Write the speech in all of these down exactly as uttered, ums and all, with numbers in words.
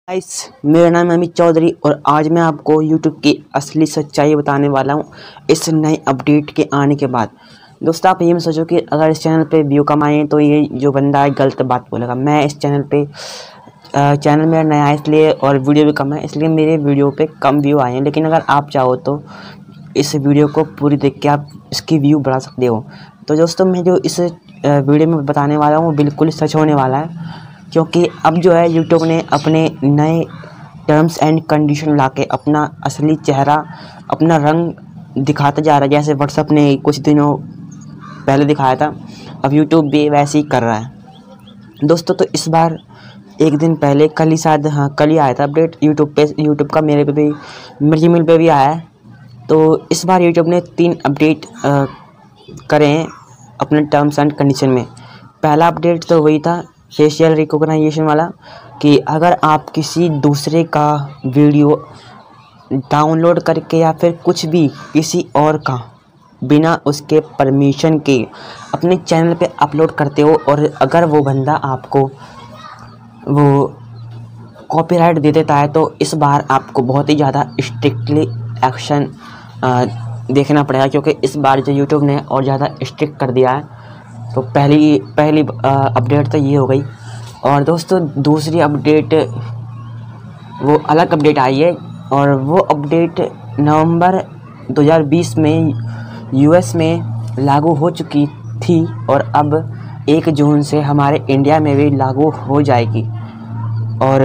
Guys, मेरा नाम है अमित चौधरी और आज मैं आपको यूट्यूब की असली सच्चाई बताने वाला हूँ इस नए अपडेट के आने के बाद। दोस्तों, आप ये मत सोचो कि अगर इस चैनल पे व्यू कम आए तो ये जो बंदा है गलत बात बोलेगा। मैं इस चैनल पे चैनल मेरा नया है इसलिए, और वीडियो भी कम है इसलिए मेरे वीडियो पे कम व्यू आए हैं। लेकिन अगर आप चाहो तो इस वीडियो को पूरी देख के आप इसकी व्यू बढ़ा सकते हो। तो दोस्तों, मैं जो इस वीडियो में बताने वाला हूँ बिल्कुल सच होने वाला है, क्योंकि अब जो है यूट्यूब ने अपने नए टर्म्स एंड कंडीशन लाके अपना असली चेहरा, अपना रंग दिखाता जा रहा है। जैसे व्हाट्सएप ने कुछ दिनों पहले दिखाया था, अब यूट्यूब भी वैसे ही कर रहा है। दोस्तों, तो इस बार एक दिन पहले, कल ही शायद, हाँ कल ही आया था अपडेट यूट्यूब पे यूट्यूब का, मेरे पे भी, मेरे जीमेल पे भी आया है। तो इस बार यूट्यूब ने तीन अपडेट करे हैं अपने टर्म्स एंड कंडीशन में। पहला अपडेट तो वही था फेशियल रिकॉग्नाइजेशन वाला, कि अगर आप किसी दूसरे का वीडियो डाउनलोड करके या फिर कुछ भी किसी और का बिना उसके परमिशन के अपने चैनल पे अपलोड करते हो और अगर वो बंदा आपको वो कॉपीराइट दे देता है, तो इस बार आपको बहुत ही ज़्यादा स्ट्रिक्टली एक्शन देखना पड़ेगा, क्योंकि इस बार जो यूट्यूब ने और ज़्यादा स्ट्रिक्ट कर दिया है। तो पहली पहली अपडेट तो ये हो गई। और दोस्तों, दूसरी अपडेट वो अलग अपडेट आई है, और वो अपडेट नवंबर दो हज़ार बीस में यूएस में लागू हो चुकी थी और अब एक जून से हमारे इंडिया में भी लागू हो जाएगी। और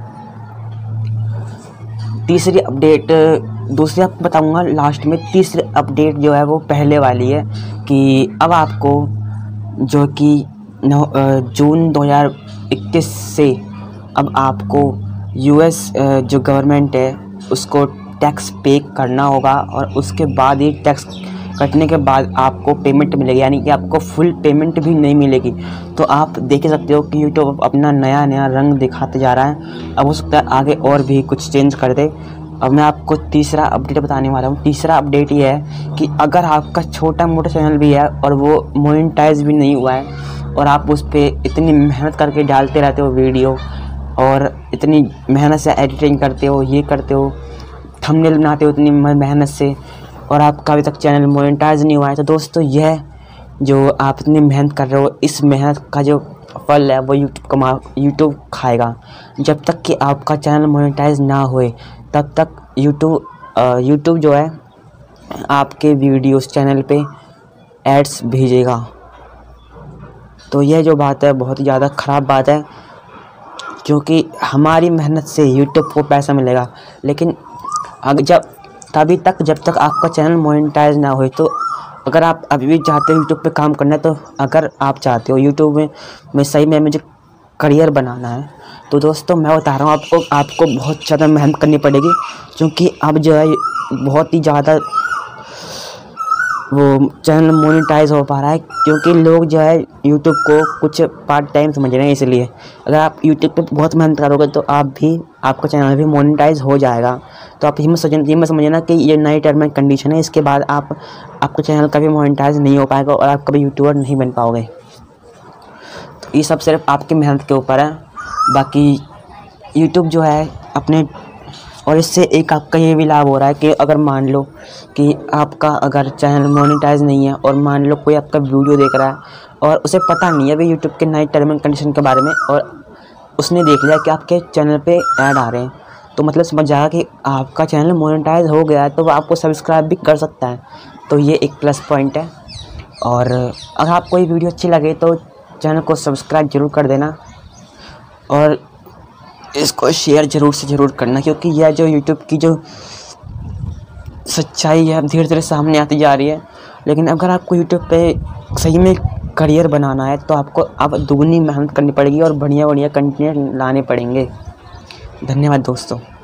तीसरी अपडेट दूसरी आपको बताऊंगा लास्ट में। तीसरी अपडेट जो है वो पहले वाली है कि अब आपको, जो कि जून दो हज़ार इक्कीस से अब आपको यूएस जो गवर्नमेंट है उसको टैक्स पे करना होगा, और उसके बाद ही टैक्स कटने के बाद आपको पेमेंट मिलेगी, यानी कि आपको फुल पेमेंट भी नहीं मिलेगी। तो आप देख सकते हो कि यूट्यूब अपना नया नया रंग दिखाते जा रहा है। अब हो सकता है आगे और भी कुछ चेंज कर दे। अब मैं आपको तीसरा अपडेट बताने वाला हूँ। तीसरा अपडेट ये है कि अगर आपका छोटा मोटा चैनल भी है और वो मोनेटाइज भी नहीं हुआ है, और आप उस पर इतनी मेहनत करके डालते रहते हो वीडियो, और इतनी मेहनत से एडिटिंग करते हो, ये करते हो, थंबनेल बनाते हो इतनी मेहनत से, और आपका अभी तक चैनल मोनेटाइज नहीं हुआ है, तो दोस्तों यह जो आप इतनी मेहनत कर रहे हो, इस मेहनत का जो फल है वो यूट्यूब कमा यूट्यूब खाएगा। जब तक कि आपका चैनल मोनेटाइज ना होए तब तक यूट्यूब यूट्यूब जो है आपके वीडियोस चैनल पे एड्स भेजेगा। तो यह जो बात है बहुत ही ज़्यादा ख़राब बात है, क्योंकि हमारी मेहनत से यूट्यूब को पैसा मिलेगा, लेकिन अगर जब तभी तक जब तक आपका चैनल मोनेटाइज ना हो। तो अगर आप अभी भी चाहते हो यूट्यूब पे काम करना है, तो अगर आप चाहते हो यूट्यूब में में सही में मुझे करियर बनाना है, तो दोस्तों मैं बता रहा हूँ आपको आपको बहुत ज़्यादा मेहनत करनी पड़ेगी, क्योंकि अब जो है बहुत ही ज़्यादा वो चैनल मोनेटाइज हो पा रहा है, क्योंकि लोग जो है यूट्यूब को कुछ पार्ट टाइम समझ रहे हैं। इसलिए अगर आप यूट्यूब पे बहुत मेहनत करोगे तो आप भी आपका चैनल भी मोनेटाइज हो जाएगा। तो आप ये मत समझना ये मत समझना कि ये नई टर्म एंड कंडीशन है, इसके बाद आप आपका चैनल कभी मोनेटाइज नहीं हो पाएगा और आप कभी यूट्यूबर नहीं बन पाओगे। तो ये सब सिर्फ आपकी मेहनत के ऊपर है। बाकी यूट्यूब जो है अपने, और इससे एक आपका ये भी लाभ हो रहा है कि अगर मान लो कि आपका अगर चैनल मोनेटाइज नहीं है, और मान लो कोई आपका वीडियो देख रहा है और उसे पता नहीं है अभी यूट्यूब के नए टर्म एंड कंडीशन के बारे में, और उसने देख लिया कि आपके चैनल पे ऐड आ रहे हैं, तो मतलब समझ जाएगा कि आपका चैनल मोनेटाइज हो गया है, तो वो आपको सब्सक्राइब भी कर सकता है। तो ये एक प्लस पॉइंट है। और अगर आपको ये वीडियो अच्छी लगे तो चैनल को सब्सक्राइब ज़रूर कर देना, और इसको शेयर ज़रूर से ज़रूर करना, क्योंकि यह जो यूट्यूब की जो सच्चाई है धीरे धीरे सामने आती जा रही है। लेकिन अगर आपको यूट्यूब पे सही में करियर बनाना है तो आपको अब दुगनी मेहनत करनी पड़ेगी और बढ़िया बढ़िया कंटेंट लाने पड़ेंगे। धन्यवाद दोस्तों।